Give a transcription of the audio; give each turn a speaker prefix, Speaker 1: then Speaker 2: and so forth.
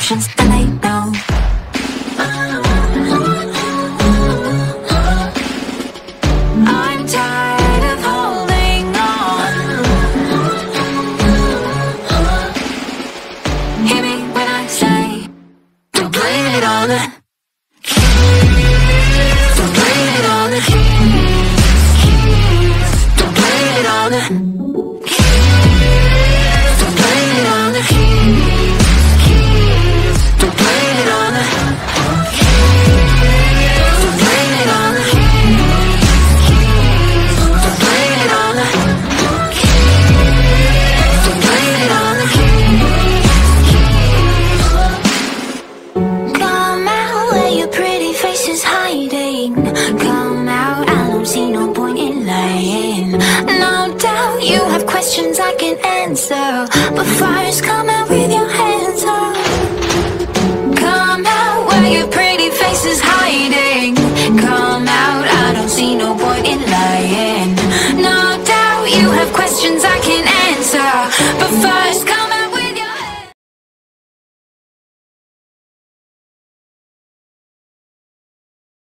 Speaker 1: questions that they know. I'm tired of holding on. Hear me when I say, don't blame it on the keys. Don't blame it on the keys. Don't blame it on the keys. Don't blame it on the keys. Don't blame it on the keys. Don't blame it on the keys. Don't blame it on the keys. Don't blame it on the keys. Come out where your pretty face is hiding. Come out, I don't see no point in lying. No doubt you have questions I can answer, but first come out with your hands up. Come out where your pretty face is hiding. Come out, I don't see no point in lying. No doubt you have questions I can answer, but first